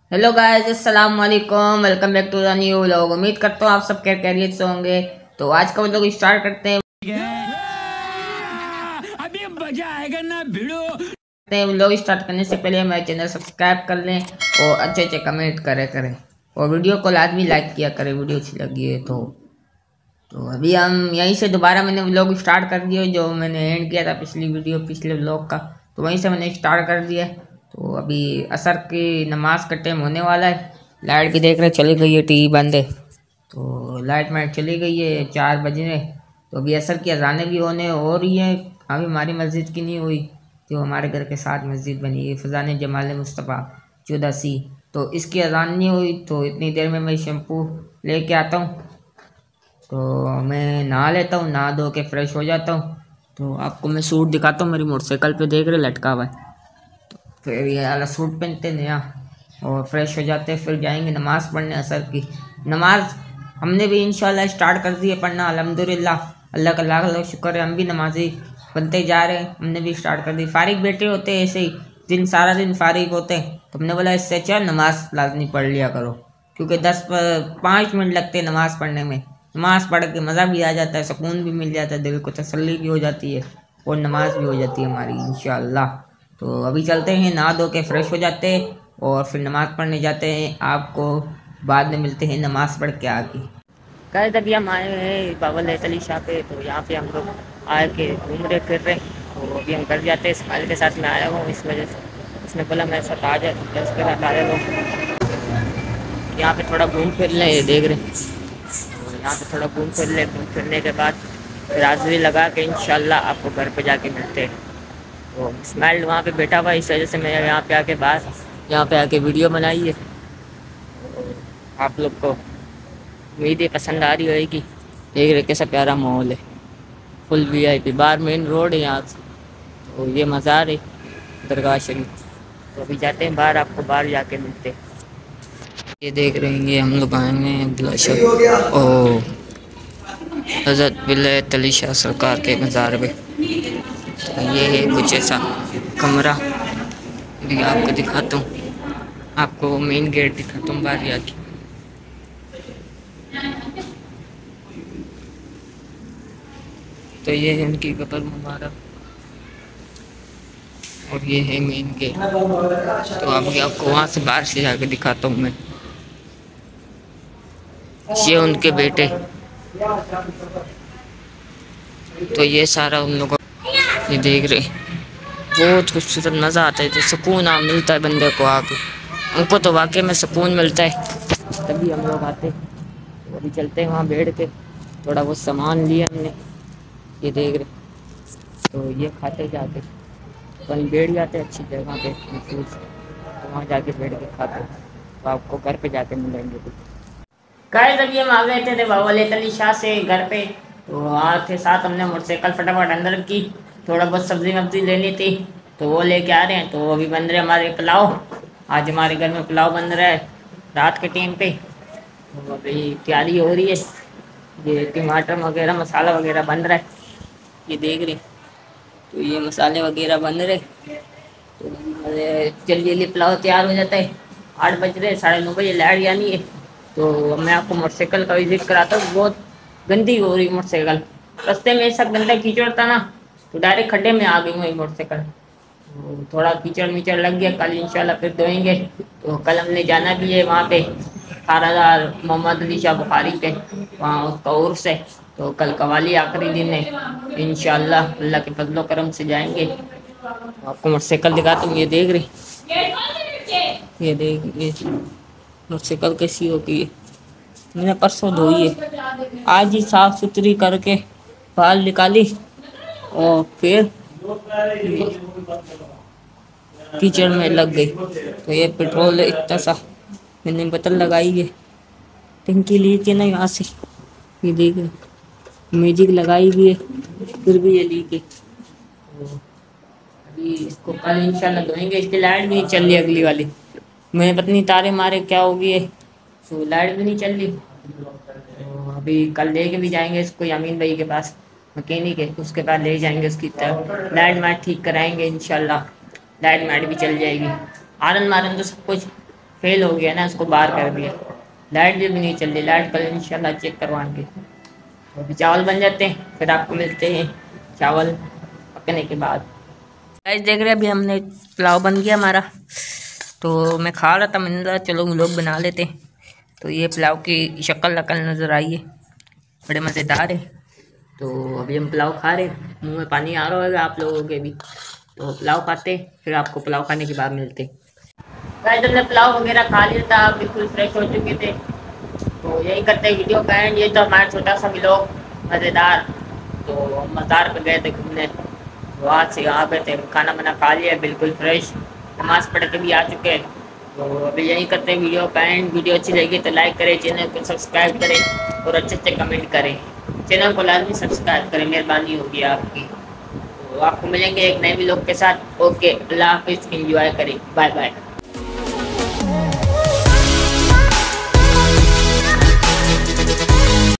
Hello guys, अस्सलाम वालेकुम। Welcome back to the new vlog. उम्मीद करता हूँ आप सब खैरियत से होंगे। तो आज का व्लॉग स्टार्ट करते हैं। अभी मजा आएगा ना भिड़ो। व्लॉग स्टार्ट करने से पहले हमारे चैनल सब्सक्राइब कर लें और अच्छे अच्छे कमेंट करें और वीडियो को लाजमी लाइक किया करें वीडियो अच्छी लगी है तो अभी हम यहीं से दोबारा मैंने व्लॉग स्टार्ट कर दिया जो मैंने एंड किया था पिछले व्लॉग का। तो वहीं से मैंने स्टार्ट कर दिया है। तो अभी असर की नमाज का टाइम होने वाला है। लाइट भी देख रहे चली गई है, टीवी बंद है। तो लाइट माइट चली गई है, 4 बज रहे। तो अभी असर की अजानें भी होने हो रही हैं। अभी हमारी मस्जिद की नहीं हुई, जो हमारे घर के साथ मस्जिद बनी है फजान जमाल मुस्तफ़ा 14C। तो इसकी अजान नहीं हुई तो इतनी देर में मैं शैम्पू लेके आता हूँ। तो मैं नहा लेता हूँ, नहा धो के फ्रेश हो जाता हूँ। तो आपको मैं सूट दिखाता हूँ, मेरी मोटरसाइकिल पे देख रहे लटका हुआ है। फिर ये वाला सूट पहनते नया और फ्रेश हो जाते हैं। फिर जाएंगे नमाज़ पढ़ने असर की नमाज। हमने भी इंशाल्लाह स्टार्ट कर दी है पढ़ना, अल्हम्दुलिल्लाह। अल्लाह का लाख लाख शुक्र है, हम भी नमाजी बनते जा रहे हैं। हमने भी स्टार्ट कर दी। फारिग बैठे होते हैं ऐसे ही, दिन सारा दिन फारिग होते हैं। तो हमने बोला इससे अच्छा नमाज लाजमी पढ़ लिया करो, क्योंकि 5 मिनट लगते हैं नमाज़ पढ़ने में। नमाज़ पढ़ के मज़ा भी आ जाता है, सुकून भी मिल जाता है, दिल को तसल्ली भी हो जाती है और नमाज भी हो जाती है हमारी इंशाल्लाह। तो अभी चलते हैं, नहा धो के फ्रेश हो जाते हैं और फिर नमाज़ पढ़ने जाते हैं। आपको बाद में मिलते हैं नमाज़ पढ़ के आके। कल तभी हम आए हैं बाबा लहतली शाह पे। तो यहाँ पे हम लोग आए के घूम रहे फिर रहे। तो अभी हम घर जाते हैं। इस्माइल के साथ मैं आया हूँ, इस वजह से उसने बोला मेरे साथ आ जाए, तो उसके साथ आया लोग। यहाँ पे थोड़ा घूम फिर लें, ये देख रहे हैं। तो यहाँ पे थोड़ा घूम फिर लें, घूम फिरने के बाद फिर हाज़िरी लगा के इंशाल्लाह आपको घर पे जाके मिलते हैं। तो इस्माइल वहाँ पे बैठा हुआ, इस वजह से मैं यहाँ पे आके वीडियो बनाई है। तो आप लोग को उम्मीद है पसंद आ रही होगी। देख रहे कैसा प्यारा माहौल है, फुल VIP। बाहर मेन रोड है यहाँ से। तो ये मज़ार है दरगाह शरीफ। तो अभी जाते हैं बाहर, आपको बाहर जाके मिलते हैं। ये देख रहे हैं, ये हम लोग आए हैं ओ हज़रत विलायत अली शाह सरकार के मज़ार पे। तो ये है कुछ ऐसा कमरा, भी आपको दिखाता हूँ। आपको मेन गेट दिखाता हूँ बाहर जाके। तो ये है इनकी कब्र मुबारक और ये है मेन गेट। तो अभी आपको वहाँ से बाहर से जाके दिखाता हूँ मैं। ये उनके बेटे। तो ये सारा उन लोगों, ये देख रहे बहुत खूबसूरत मज़ा आता है। तो सुकून मिलता है बंदे को आके, उनको तो वाकई में सुकून मिलता है, तभी हम लोग आते। तो अभी चलते हैं वहाँ बैठ के, थोड़ा बहुत सामान लिया हमने, ये देख रहे। तो ये खाते जाके कहीं बैठ जाते अच्छी जगह पे महफूज, तो वहाँ जाके बैठ के खाते। तो आपको घर पे जाके मिलेंगे। गाइस अभी हम आ गए थे बाबा लहतली शाह से घर पे। तो वहाँ थे साथ, हमने मोटरसाइकिल फटाफट अंदर की, थोड़ा बहुत सब्जी वब्जी लेनी थी तो वो लेके आ रहे हैं। तो अभी बन रहे हमारे पुलाव। आज हमारे घर में पुलाव बन रहा है रात के टाइम पे। तो अभी तैयारी हो रही है, ये टमाटर वगैरह मसाला वगैरह बन रहा है, ये देख रहे। तो ये मसाले वगैरह बन रहे। तो जल्दी जल्दी पुलाव तैयार हो जाता है। 8 बज रहे, 9:30 बजे लाइट जानी है। तो मैं आपको मोटरसाइकिल का विजिट कराता हूँ। बहुत गंदी हो रही मोटरसाइकिल, रास्ते में ऐसा गंदा कीचड़ था ना, तो डायरेक्ट खड्डे में आ गई वही मोटरसाइकिल। तो थोड़ा कीचड़ मीचड़ लग गया, कल इंशाल्लाह फिर धोएंगे। तो कल हमने जाना भी है वहाँ पे, थानादार मोहम्मद अली शाह बुखारी पे, वहाँ उसका उर्स है। तो कल कवाली आखिरी दिन है, इंशाल्लाह अल्लाह के फजलो करम से जाएंगे। आपको मोटरसाइकिल दिखाता हूँ, ये देख रही, ये देख ये मोटरसाइकिल कैसी होगी। मैंने परसों धोई है, आज ही साफ सुथरी करके बाल निकाली और फिर कीचड़ में लग गई। तो ये पेट्रोल है इतना सा, मैंने बोतल लगाई है, टंकी ली थी ना यहाँ से, ये देख मैजिक लगाई हुई है, फिर भी ये लीक है। तो अभी इसको कल इंशाल्लाह धोएंगे। इसकी लाइट भी नहीं चल रही अगली वाली, मैं पत्नी तारे मारे क्या होगी है। तो लाइट भी नहीं चल रही। तो अभी कल लेके भी जाएंगे इसको यामीन भाई के पास, मैकेनिक है, उसके पास ले जाएंगे, उसकी तरफ लाइट माइट ठीक कराएंगे इंशाल्लाह। लाइट माइट भी चल जाएगी, आरन मारन तो सब कुछ फेल हो गया ना, उसको बाहर कर दिया। लाइट भी नहीं चल रही, लाइट कल इंशाल्लाह चेक करवाएंगे। तो अभी चावल बन जाते हैं, फिर आपको मिलते हैं चावल पकने के बाद। गाइस देख रहे हैं, अभी हमने पुलाव बन गया हमारा। तो मैं खा रहा था, मैंने कहा चलो लोग बना लेते। तो ये पुलाव की शक्ल लकल नज़र आई है, बड़े मज़ेदार है। तो अभी हम पुलाव खा रहे, मुंह में पानी आ रहा होगा आप लोगों के भी। तो पुलाव खाते, फिर आपको पुलाव खाने के बाद मिलते। गाइस हमने पुलाव वगैरह खा लिया था, बिल्कुल फ्रेश हो चुके थे। तो यही करते हैं वीडियो का एंड। ये तो हमारा छोटा सा व्लॉग मज़ेदार। तो हम मज़ार पे गए थे घूमने, वहाँ से यहाँ पे थे, खाना वाना खा लिया बिल्कुल फ्रेश, नमाज़ पढ़ के भी आ चुके हैं। तो अभी यही करते हैं वीडियो का एंड। वीडियो अच्छी लगी तो लाइक करें, चैनल को सब्सक्राइब करें और अच्छे अच्छे कमेंट करें। चैनल को लाजमी सब्सक्राइब करें, मेहरबानी होगी आपकी। तो आपको मिलेंगे एक नए व्लॉग के साथ। ओके, अल्लाह हाफिज़, एंजॉय करें, बाय बाय।